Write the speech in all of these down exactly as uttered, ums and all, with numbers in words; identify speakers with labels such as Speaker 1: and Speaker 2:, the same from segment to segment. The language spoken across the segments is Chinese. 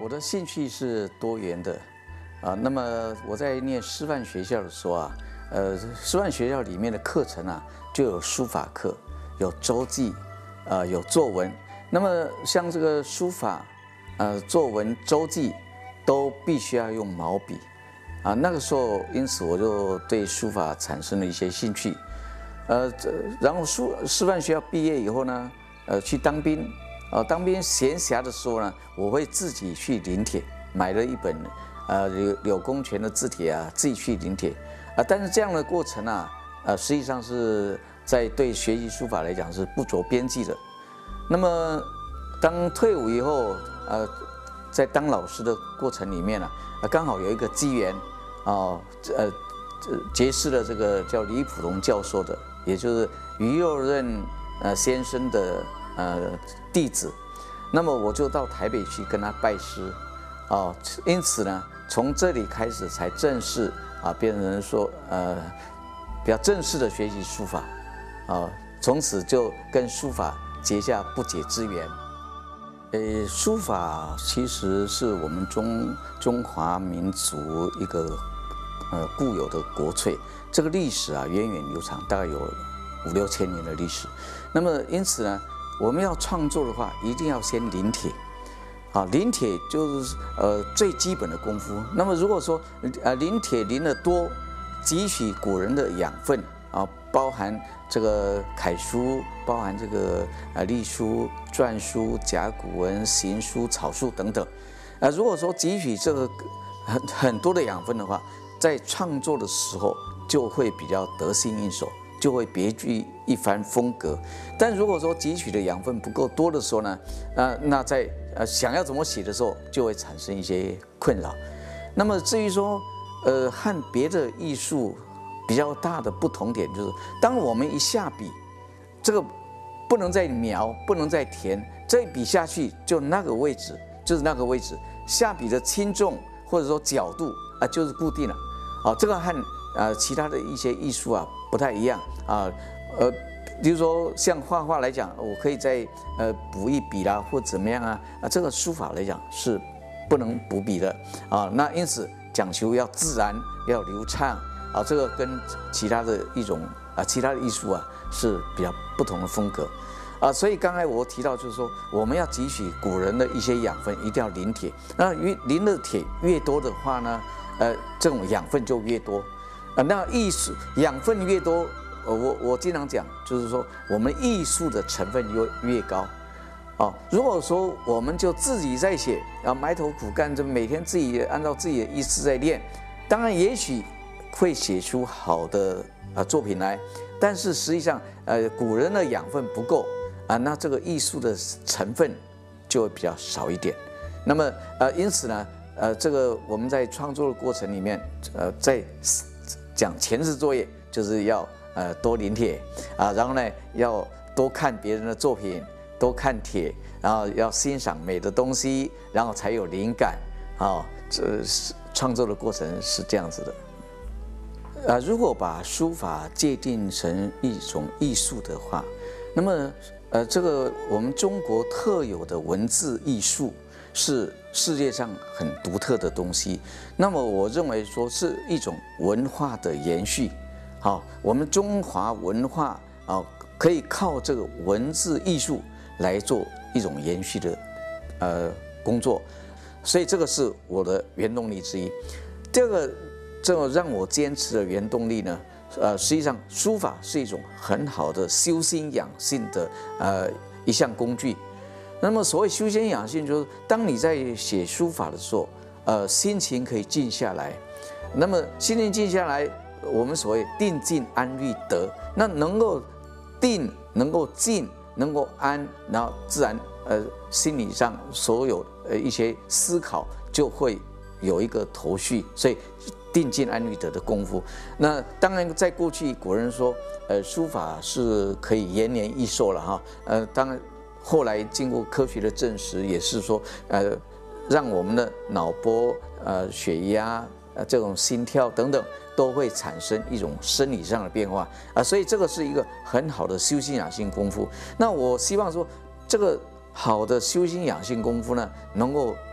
Speaker 1: 我的兴趣是多元的，啊，那么我在念师范学校的时候啊，呃，师范学校里面的课程啊，就有书法课，有周记，呃，有作文。那么像这个书法，呃，作文、周记，都必须要用毛笔，啊，那个时候，因此我就对书法产生了一些兴趣，呃，这然后书师范学校毕业以后呢，呃，去当兵。呃，当兵闲暇的时候呢，我会自己去临帖，买了一本呃柳柳公权的字帖啊，自己去临帖啊。但是这样的过程啊，呃，实际上是在对学习书法来讲是不着边际的。那么，当退伍以后，呃，在当老师的过程里面呢、啊，刚好有一个机缘啊，呃，结识了这个叫李溥龙教授的，也就是于右任呃先生的。呃，弟子，那么我就到台北去跟他拜师，啊，因此呢，从这里开始才正式啊，变成说呃，比较正式的学习书法，啊，从此就跟书法结下不解之缘。呃，书法其实是我们中中华民族一个呃固有的国粹，这个历史啊源远流长，大概有五六千年的历史。那么因此呢，我们要创作的话，一定要先临帖，啊，临帖就是呃最基本的功夫。那么如果说呃临帖临得多，汲取古人的养分啊，包含这个楷书，包含这个呃隶书、篆书、甲骨文、行书、草书等等，啊，如果说汲取这个很很多的养分的话，在创作的时候就会比较得心应手。就会别具一番风格，但如果说汲取的养分不够多的时候呢，呃，那在呃想要怎么写的时候，就会产生一些困扰。那么至于说，呃，和别的艺术比较大的不同点就是，当我们一下笔，这个不能再描，不能再填，这一笔下去就那个位置，就是那个位置，下笔的轻重或者说角度啊，就是固定了。啊，这个和呃其他的一些艺术啊不太一样啊，呃，比如说像画画来讲，我可以再呃补一笔啦，或怎么样啊啊，这个书法来讲是不能补笔的啊。那因此讲求要自然，要流畅啊，这个跟其他的一种啊其他的艺术啊是比较不同的风格啊。所以刚才我提到就是说，我们要汲取古人的一些养分，一定要临帖。那越临的帖越多的话呢，呃，这种养分就越多。啊，那艺术养分越多，呃，我我经常讲，就是说我们艺术的成分越越高，哦，如果说我们就自己在写，啊，埋头苦干，就每天自己按照自己的意思在练，当然也许会写出好的啊作品来，但是实际上，呃，古人的养分不够啊，那这个艺术的成分就会比较少一点。那么，呃，因此呢，呃，这个我们在创作的过程里面，呃，在讲前置作业就是要呃多临帖啊，然后呢要多看别人的作品，多看帖，然后要欣赏美的东西，然后才有灵感啊。这是创作的过程是这样子的。啊，如果把书法界定成一种艺术的话，那么呃这个我们中国特有的文字艺术是世界上很独特的东西，那么我认为说是一种文化的延续。好，我们中华文化啊，可以靠这个文字艺术来做一种延续的呃工作，所以这个是我的原动力之一。这个这个让我坚持的原动力呢，呃，实际上书法是一种很好的修心养性的呃一项工具。那么所谓修心养性，就是当你在写书法的时候，呃，心情可以静下来。那么心情静下来，我们所谓定静安虑得，那能够定，能够静，能够安，然后自然呃心理上所有呃一些思考就会有一个头绪，所以定静安虑得的功夫。那当然，在过去古人说，呃，书法是可以延年益寿了哈，呃，当然。后来经过科学的证实，也是说，呃，让我们的脑波、呃血压、呃这种心跳等等，都会产生一种生理上的变化啊，所以这个是一个很好的修心养性功夫。那我希望说，这个好的修心养性功夫呢，能够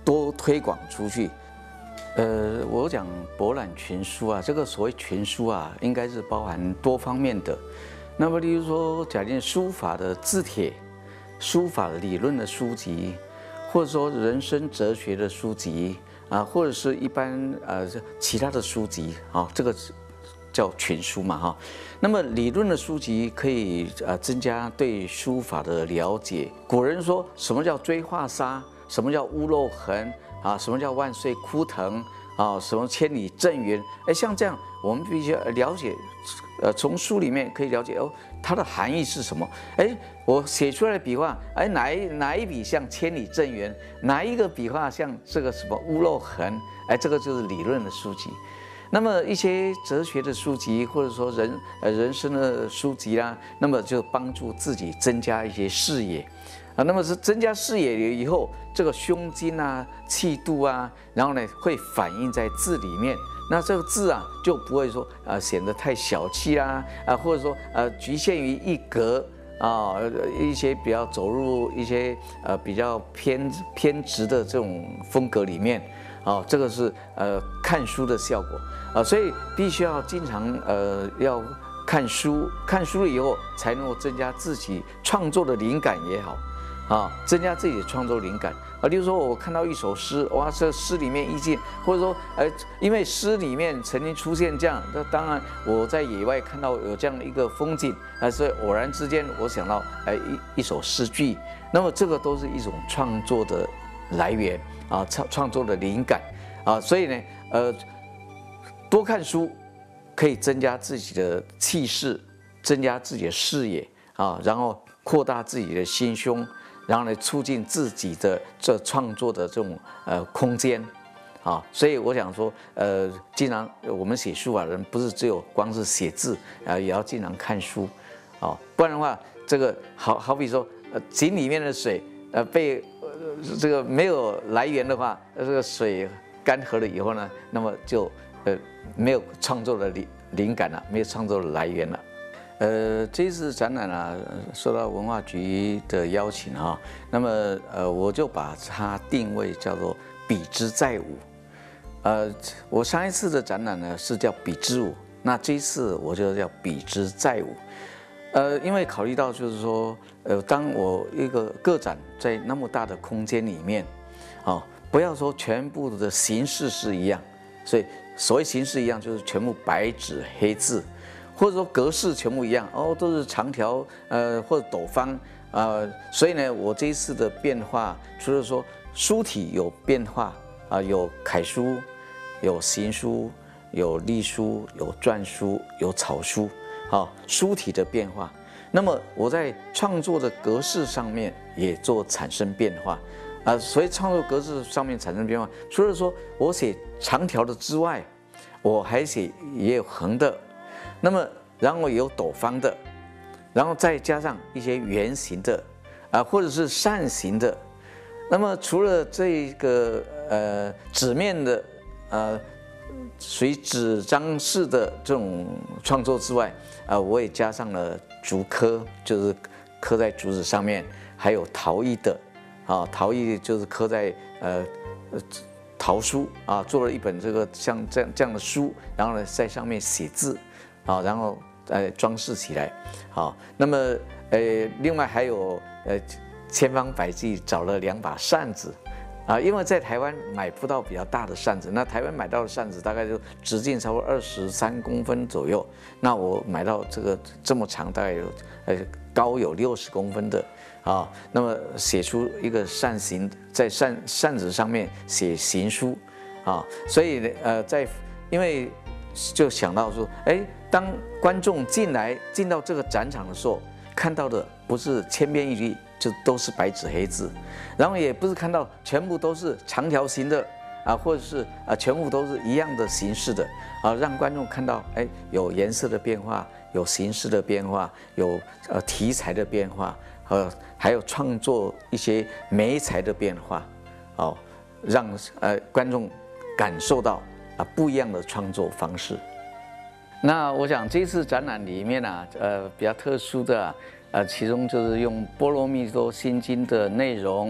Speaker 1: 多推广出去。呃，我讲博览群书啊，这个所谓群书啊，应该是包含多方面的。那么，例如说，假定书法的字帖、书法理论的书籍，或者说人生哲学的书籍啊，或者是一般呃其他的书籍啊，这个叫群书嘛哈。那么理论的书籍可以呃增加对书法的了解。古人说什么叫追画杀，什么叫屋漏痕啊，什么叫万岁枯藤啊，什么千里正源，哎，像这样我们必须了解。呃，从书里面可以了解哦，它的含义是什么？哎，我写出来的笔画，哎，哪一哪一笔像千里正源，哪一个笔画像这个什么屋漏痕？哎，这个就是理论的书籍。那么一些哲学的书籍，或者说人呃人生的书籍啦，那么就帮助自己增加一些视野。啊，那么是增加视野以后，这个胸襟啊、气度啊，然后呢会反映在字里面。那这个字啊，就不会说呃显得太小气啦，啊，或者说呃局限于一格啊，一些比较走入一些呃比较偏偏执的这种风格里面。哦，这个是呃看书的效果啊，所以必须要经常呃要看书，看书了以后才能够增加自己创作的灵感也好。啊，增加自己的创作灵感啊，例如说，我看到一首诗，哇，这诗里面意境，或者说，呃，因为诗里面曾经出现这样，那当然我在野外看到有这样的一个风景，啊，所以偶然之间我想到，哎，一一首诗句，那么这个都是一种创作的来源啊，创创作的灵感啊，所以呢，呃，多看书可以增加自己的气势，增加自己的视野啊，然后扩大自己的心胸。然后呢，促进自己的这创作的这种呃空间，啊，所以我想说，呃，经常我们写书法的人不是只有光是写字啊，也要经常看书，啊，不然的话，这个好好比说，呃，井里面的水，呃，被呃这个没有来源的话，这个水干涸了以后呢，那么就呃没有创作的灵灵感了，没有创作的来源了。呃，这次展览啊，受到文化局的邀请啊，那么呃，我就把它定位叫做比之在舞。呃，我上一次的展览呢是叫比之舞，那这一次我就叫比之在舞。呃，因为考虑到就是说，呃，当我一个个展在那么大的空间里面，啊，不要说全部的形式是一样，所以所谓形式一样，就是全部白纸黑字。或者说格式全部一样哦，都是长条呃或者斗方啊、呃，所以呢，我这一次的变化，除了说书体有变化啊、呃，有楷书、有行书、有隶书、有篆书、有草书，好、哦，书体的变化。那么我在创作的格式上面也做产生变化啊、呃，所以创作格式上面产生变化，除了说我写长条的之外，我还写也有横的。那么，然后有斗方的，然后再加上一些圆形的，啊，或者是扇形的。那么除了这个呃纸面的呃属于纸张式的这种创作之外，啊，我也加上了竹刻，就是刻在竹子上面，还有陶艺的，啊，陶艺就是刻在呃陶书啊，做了一本这个像这样这样的书，然后呢在上面写字。好，然后呃装饰起来，好，那么呃另外还有呃千方百计找了两把扇子，啊，因为在台湾买不到比较大的扇子，那台湾买到的扇子大概就直径差不多二十三公分左右，那我买到这个这么长，大概有呃高有六十公分的，啊，那么写出一个扇形，在扇扇子上面写行书，啊，所以呃在因为就想到说，哎。当观众进来进到这个展场的时候，看到的不是千篇一律，就都是白纸黑字，然后也不是看到全部都是长条形的啊，或者是啊全部都是一样的形式的啊，让观众看到哎有颜色的变化，有形式的变化，有呃题材的变化，呃还有创作一些媒材的变化，哦，让呃观众感受到啊不一样的创作方式。那我想这次展览里面啊，呃，比较特殊的、啊，呃，其中就是用《波罗蜜多心经》的内容，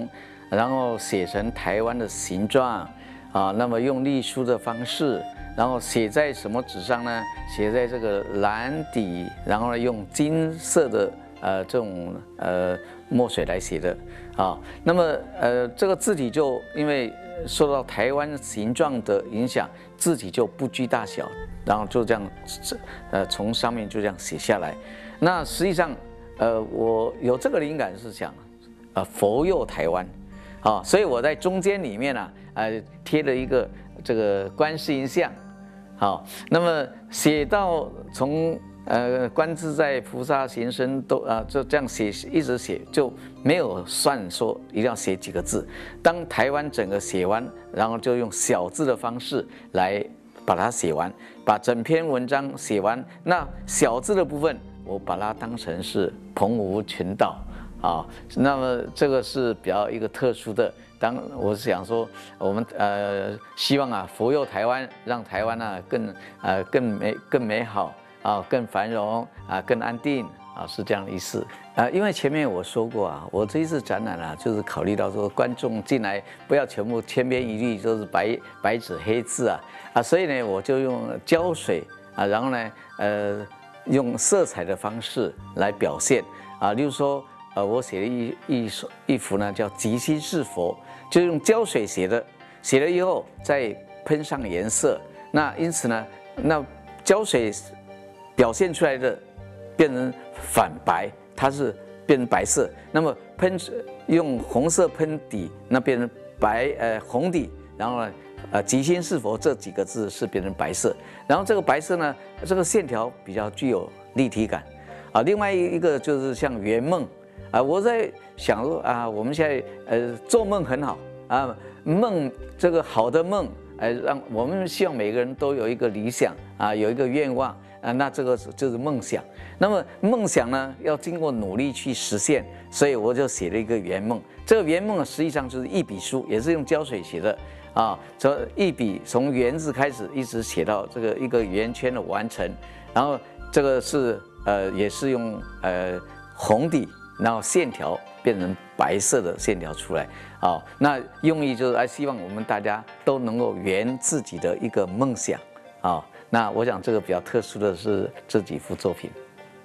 Speaker 1: 然后写成台湾的形状啊，那么用隶书的方式，然后写在什么纸上呢？写在这个蓝底，然后呢用金色的呃这种呃墨水来写的啊。那么呃这个字体就因为受到台湾形状的影响，字体就不拘大小，然后就这样呃从上面就这样写下来。那实际上呃我有这个灵感是想呃佛佑台湾。啊，所以我在中间里面呢，呃，贴了一个这个观世音像，好，那么写到从呃观自在菩萨行深都啊，就这样写，一直写就没有算说一定要写几个字。当台湾整个写完，然后就用小字的方式来把它写完，把整篇文章写完。那小字的部分，我把它当成是澎湖群岛。啊，那么这个是比较一个特殊的。当我是想说，我们呃希望啊，佛佑台湾，让台湾啊更呃更美更美好啊，更繁荣啊，更安定啊，是这样的意思啊。因为前面我说过啊，我这一次展览啊，就是考虑到说观众进来不要全部千篇一律，都是白白纸黑字啊啊，所以呢，我就用胶水啊，然后呢呃用色彩的方式来表现啊，例如说。呃，我写了一一首一幅呢，叫《即心是佛》，就用胶水写的，写了以后再喷上颜色。那因此呢，那胶水表现出来的变成反白，它是变成白色。那么喷用红色喷底，那变成白呃红底，然后呢，呃，即心是佛这几个字是变成白色。然后这个白色呢，这个线条比较具有立体感啊。另外一个就是像圆梦。啊，我在想说啊，我们现在呃做梦很好啊，梦这个好的梦，呃，让我们希望每个人都有一个理想啊，有一个愿望啊，那这个就是梦想。那么梦想呢，要经过努力去实现，所以我就写了一个圆梦。这个圆梦实际上就是一笔书，也是用胶水写的啊，这一笔从圆字开始，一直写到这个一个圆圈的完成。然后这个是呃也是用呃红底。然后线条变成白色的线条出来，啊，那用意就是哎，希望我们大家都能够圆自己的一个梦想，啊，那我想这个比较特殊的是这几幅作品。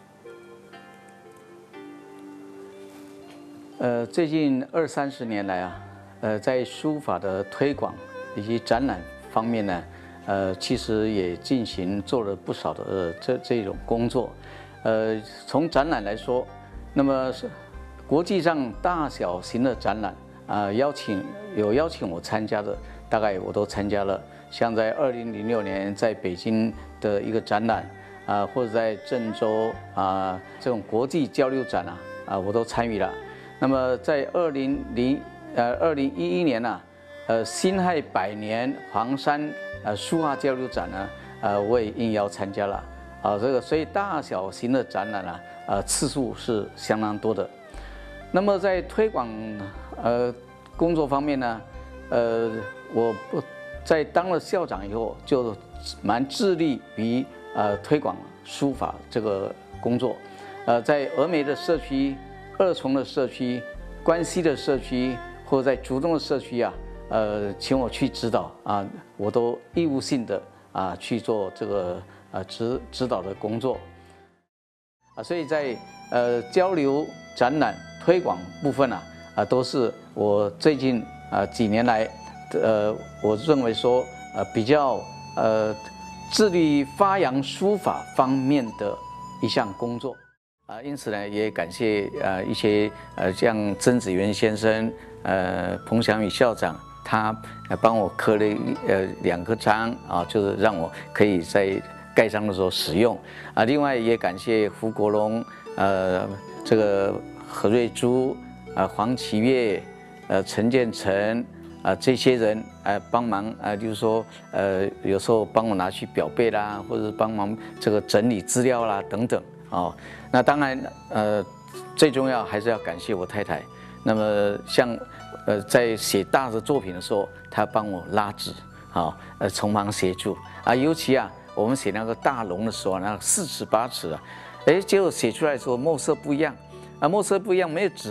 Speaker 1: 呃，最近二三十年来啊，呃，在书法的推广以及展览方面呢，呃，其实也进行做了不少的、呃、这这种工作，呃，从展览来说。那么是国际上大小型的展览啊、呃，邀请有邀请我参加的，大概我都参加了。像在二零零六年在北京的一个展览啊、呃，或者在郑州啊、呃、这种国际交流展啊啊、呃，我都参与了。那么在二零零呃二零一一年呢、啊，呃辛亥百年黄山呃书画交流展呢，呃我也应邀参加了啊，这个所以大小型的展览啊。呃，次数是相当多的。那么在推广呃工作方面呢，呃，我不在当了校长以后，就蛮致力于呃推广书法这个工作。呃，在峨眉的社区、二重的社区、关西的社区，或者在竹东的社区啊，呃，请我去指导啊，我都义务性的啊去做这个呃指指导的工作。啊，所以在呃交流、展览、推广部分啊，啊都是我最近啊几年来，呃，我认为说呃比较呃致力于发扬书法方面的一项工作啊，因此呢，也感谢呃一些呃像曾子元先生、呃彭祥宇校长，他帮我刻了呃两个章啊，就是让我可以在。盖章的时候使用啊，另外也感谢胡国龙、呃这个何瑞珠、啊黄启月、呃陈建成啊这些人呃帮忙啊，就是说呃有时候帮我拿去裱背啦，或者是帮忙这个整理资料啦等等哦。那当然呃最重要还是要感谢我太太。那么像呃在写大的作品的时候，她帮我拉纸，好呃从旁协助啊，尤其啊。我们写那个大龙的时候，那四尺八尺啊，哎，结果写出来的时候墨色不一样，啊，墨色不一样，没有纸啊，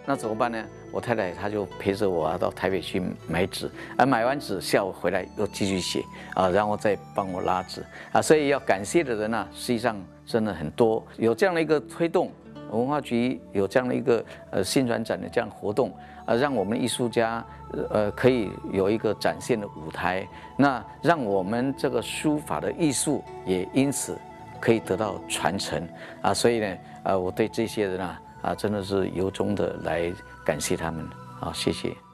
Speaker 1: 那怎么办呢？我太太她就陪着我啊到台北去买纸，啊买完纸下午回来又继续写啊，然后再帮我拉纸啊，所以要感谢的人呢、啊，实际上真的很多。有这样的一个推动，文化局有这样的一个呃新传展的这样活动啊，让我们艺术家呃可以有一个展现的舞台，那让我们这个书法的艺术也因此可以得到传承啊，所以呢，呃，我对这些人啊。啊，真的是由衷的来感谢他们，好，谢谢。